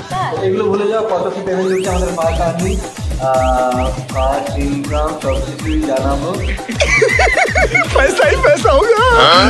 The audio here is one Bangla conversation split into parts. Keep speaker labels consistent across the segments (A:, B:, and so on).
A: এগুলো ভুলে যাও, কত কি পেমেন্ট দিচ্ছে আমাদের ফার্স্ট আর্নিং, ফার্স্ট ইনকাম সব কিছুই জানাবো।
B: पैसा ही पैसा होगा।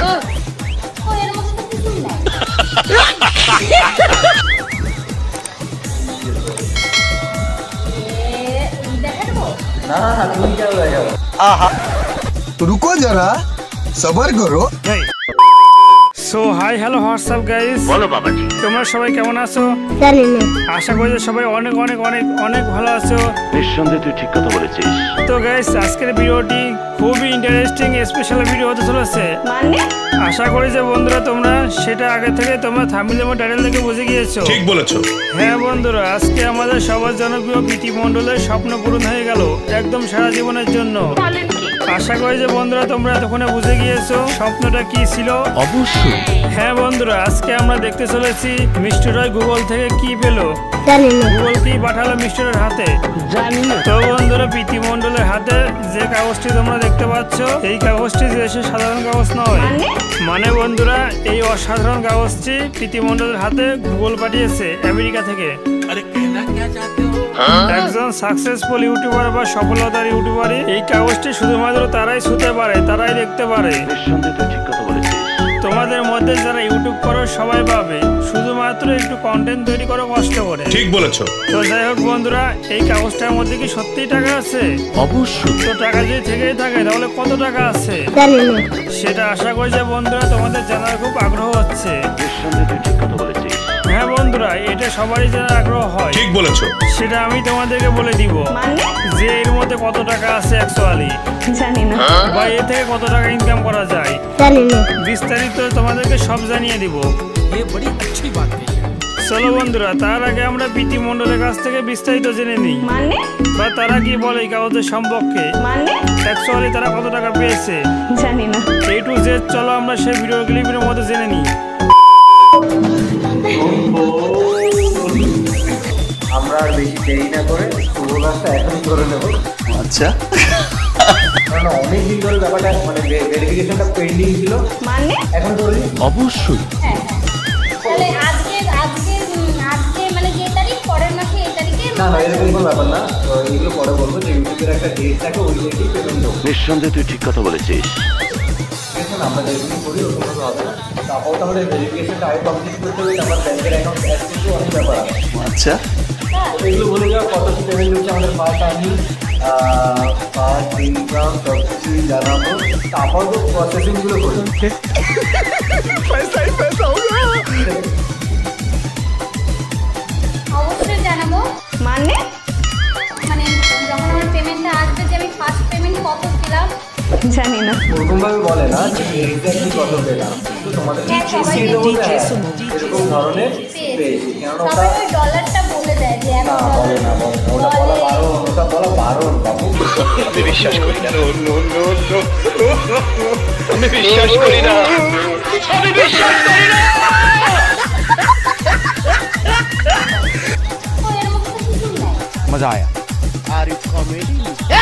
A: না না তুমি কেন দেখাবো?
B: आहा तो रुको जरा सबर करो।
C: So hi hello WhatsApp guys,
D: বলো বাবাজি,
C: তোমরা সবাই কেমন আছো? আশা করি যে সবাই অনেক অনেক অনেক অনেক ভালো আছো।
D: নিঃসন্দেহে তুই ঠিক কথা বলেছিস।
C: তো গাইস আজকের ভিডিওটি খুবই ইন্টারেস্টিং স্পেশাল ভিডিও হতে চলেছে। আশা করি যে বন্ধুরা তোমরা সেটা আগে থেকে তোমরা থাম্বনেল এবং টাইটেল দেখে বুঝে গিয়েছো।
D: ঠিক বলেছো।
C: হ্যাঁ বন্ধুরা, আজকে আমাদের সবার জনপ্রিয় প্রীতি মণ্ডলের স্বপ্ন পূরণ হয়ে গেল একদম সারা জীবনের জন্য। আশা করি যে বন্ধুরা তোমরা এতক্ষণে বুঝে গিয়েছো স্বপ্নটা কি ছিল।
D: অবশ্যই।
C: হ্যাঁ বন্ধুরা, আজকে আমরা দেখতে চলেছি মিষ্টি রয় গুগল থেকে কি পেলো, গুগল কি পাঠালো মিষ্টি রয়ের হাতে জানি না। তো বন্ধুরা প্রীতি মণ্ডলের হাতে যে কাগজটি তোমরা দেখতে পাচ্ছ, এই কাগজটি যে সাধারণ কাগজ নয়। মানে বন্ধুরা এই অসাধারণ কাগজটি প্রীতি মণ্ডলের হাতে গুগল পাঠিয়েছে আমেরিকা থেকে। একজন সাকসেসফুল ইউটিউবার বা সফলতার ইউটিউবারই এই কাগজটি শুধুমাত্র তারাই ছুঁতে পারে, তারাই দেখতে পারে।
D: নিঃসন্দেহে তুই ঠিক কথা বলেছিস।
C: তোমাদের মধ্যে যারা ইউটিউব করো সবাই পাবে, শুধুমাত্র একটু কন্টেন্ট তৈরি করো কষ্ট করে।
D: ঠিক বলেছো।
C: তো যাই হোক বন্ধুরা, এই কাগজটার মধ্যে কি সত্যিই টাকা আছে?
D: অবশ্যই।
C: তো টাকা যদি থেকেই থাকে তাহলে কত টাকা আছে সেটা আশা করি যে বন্ধুরা তোমাদের জানার খুব আগ্রহ হচ্ছে।
D: নিঃসন্দেহে তুই ঠিক কথা বলেছিস।
C: হ্যাঁ বন্ধুরা, এটা সবারই জানার আগ্রহ হয়।
D: ঠিক বলেছো।
C: সেটা আমি তোমাদেরকে বলে দিব যে এর মধ্যে কত টাকা আছে অ্যাকচুয়ালি
E: জানি না,
C: বা এ থেকে কত টাকা ইনকাম করা যায় বিস্তারিত তোমাদেরকে সব জানিয়ে দিব। চলো বন্ধুরা, তার আগে আমরা প্রীতি মণ্ডলের কাছ থেকে বিস্তারিত জেনে নিই
E: মানে
C: বা তারা কি বলে এই কাগজের সম্পর্কে,
E: মানে
C: অ্যাকচুয়ালি তারা কত টাকা পেয়েছে
E: জানি না।
C: এ টু জেড চলো আমরা সেই ভিডিও ক্লিপের মধ্যে জেনে নিই।
A: আমরা আর বেশি দেরি না করে পুরো কাজটা এখন করে নেবো।
B: अच्छा
A: কারণ অনেক দিন ধরে ব্যাপারটা মানে ভেরিফিকেশনটা পেন্ডিং ছিল,
E: মানে
A: এখন করে দিই।
D: অবশ্যই।
F: তাহলে আজকে মানে যে তারিখ পরের মাসে এই তারিখে
A: না না এরকম কোনো ব্যাপার না, তো এগুলো পরে বলবো যে ইউটিউবের একটা ডেট থাকে, ওই ডেটেই পেমেন্ট দেবো।
D: নিঃসন্দেহে তুই ঠিক কথা বলেছিস।
A: দেখুন আমরা যেগুলো করি ওরকম কোনো হবে না, তারপর তাহলে ভেরিফিকেশনটা আগে কমপ্লিট করতে হবে, তারপর ব্যাংকের অ্যাকাউন্ট অ্যাড করতে অনেক ব্যাপার আছে।
B: अच्छा
A: এগুলো বলে যাও, কত কি পেমেন্ট দিচ্ছে আমাদের ফার্স্ট আর্নিং, ফার্স্ট ইনকাম সব কিছুই জানাবো, তারপর তো প্রসেসিংগুলো করি।
B: पैसा ही पैसा होगा।
F: অবশ্যই জানাবো।
E: মানে
F: মানে যখন আমার পেমেন্টটা আসবে যে আমি ফার্স্ট পেমেন্ট কত দিলাম।
E: জানি না।
A: ওরকমভাবে বলে না যে এক্স্যাক্টলি কত পেলাম, তো তোমাদের
F: হ্যাঁ, সবাই
A: এরকম ধরনের পেয়েছি, কেননা ওটা
F: সবাই ওই ডলারটা বলে দেয় যে
A: না বলে না, ওটা বলা বারণ, ওটা বলা বারণ বাবু।
D: আমি বিশ্বাস করি না। আমি বিশ্বাস করি না। আমি বিশ্বাস করি না।
F: এর মধ্যে তো কিছুই নাই।
B: मजा आया।
D: R U comedy.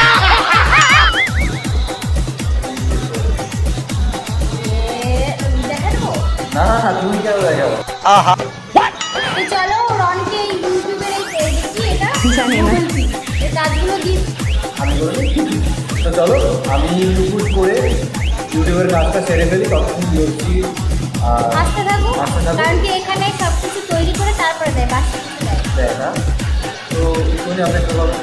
F: দেখা দেবো।
A: না না তুমি কেন দেখাবো?
B: आहा
F: তো চলো রনকে ইউটিউবের এই দেখি এটা
E: জানি না।
F: এই কাজগুলো দিই।
A: আমি বলি তো চলো আমি ইউটিউব করে ইউটিউবের কাজটা সেরে ফেলি, তখন বলছি
F: আসতে থাকো,
A: আসতে থাকো।
F: কারণ কি এখানে সব কিছু তৈরি করে তারপরে দেয় বাকি কিছু দেয়।
A: দেখা তো এখনই আমরা একটু বলো।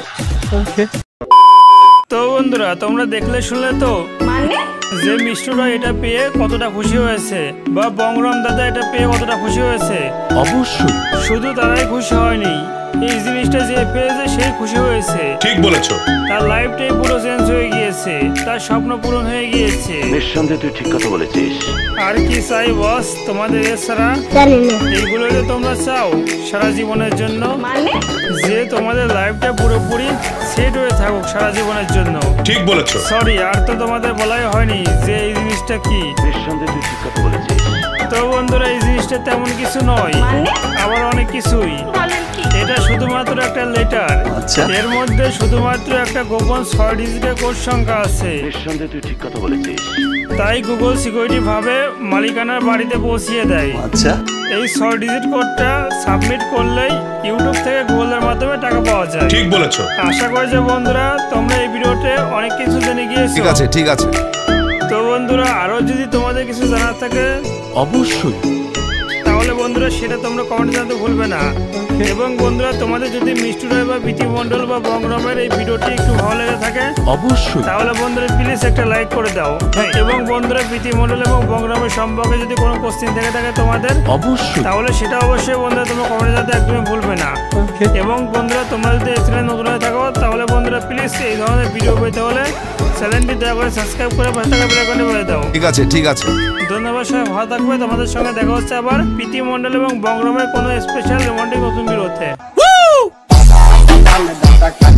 C: তো বন্ধুরা তোমরা দেখলে শুনলে তো
E: মানে
C: যে মিষ্টুরা এটা পেয়ে কতটা খুশি হয়েছে বা বংরম দাদা এটা পেয়ে কতটা খুশি হয়েছে।
D: অবশ্যই।
C: শুধু তারাই খুশি হয়নি, এই জিনিসটা যে পেয়েছে সেই খুশি হয়েছে।
D: ঠিক বলেছো।
C: তার লাইফটাই পুরো চেঞ্জ হয়ে গিয়েছে, তার স্বপ্ন পূরণ হয়ে গিয়েছে।
D: নিঃসন্দেহে তুই ঠিক কথা বলেছিস।
C: আর কি চাই বস তোমাদের এছাড়া? এইগুলো যে তোমরা চাও সারা জীবনের জন্য,
E: মানে
C: যে তোমাদের লাইফটা পুরোপুরি সেট হয়ে থাকুক সারা জীবনের জন্য।
D: ঠিক বলেছো।
C: সরি, আর তো তোমাদের বলাই হয়নি যে এই জিনিসটা কি।
D: নিঃসন্দেহে তুই ঠিক কথা বলেছিস।
C: তো বন্ধুরা এই জিনিসটা তেমন কিছু নয়,
E: মানে
C: আবার অনেক কিছুই।
E: বলেন কি?
C: এটা শুধুমাত্র একটা লেটার,
B: আচ্ছা।
C: এর মধ্যে শুধুমাত্র একটা গোপন 6 ডিজিটের কোড সংখ্যা আছে।
D: নিঃসন্দেহে তুই ঠিক কথা বলেছিস।
C: তাই গুগল সিকিউরিটি ভাবে মালিকানার বাড়িতে পৌঁছিয়ে দেয়।
B: अच्छा
C: এই 6 ডিজিট কোডটা সাবমিট করলেই ইউটিউব থেকে গুগলের মাধ্যমে টাকা পাওয়া যায়।
G: ঠিক বলেছো।
C: আশা করি যে বন্ধুরা তোমরা এই ভিডিওতে অনেক কিছু জেনে গিয়েছো।
B: ঠিক আছে ঠিক আছে।
C: তো বন্ধুরা আরো যদি তোমাদের কিছু জানার থাকে
B: অবশ্যই
C: তাহলে বন্ধুরা সেটা তোমরা কমেন্টে জানাতে ভুলবে না। এবং বন্ধুরা তোমাদের যদি মিষ্টি রয় বা প্রীতি মণ্ডল বা বংরমের এই ভিডিওটি একটু ভালো লেগে থাকে
B: অবশ্যই
C: তাহলে বন্ধুরা প্লিজ একটা লাইক করে দাও। এবং বন্ধুরা প্রীতি মণ্ডল এবং বংরমের সম্পর্কে যদি কোনো কোশ্চেন থেকে থাকে তোমাদের
B: অবশ্যই
C: তাহলে সেটা অবশ্যই বন্ধুরা তোমরা কমেন্টে জানাতে একদমই ভুলবে না। এবং বন্ধুরা তোমরা যদি এই চ্যানেলে নতুন হয়ে থাকো তাহলে বন্ধুরা প্লিজ এই ধরনের ভিডিও পেতে হলে চ্যানেলটি দয়া করে সাবস্ক্রাইব করে পাশে থাকা বেল আইকনে বলে দাও।
B: ঠিক আছে ঠিক আছে।
C: ধন্যবাদ, সবাই ভালো থাকবে। তোমাদের সঙ্গে দেখা হচ্ছে আবার প্রীতি মণ্ডল এবং বংরমের কোনো স্পেশাল রোমান্টিক নতুন ভিডিওতে।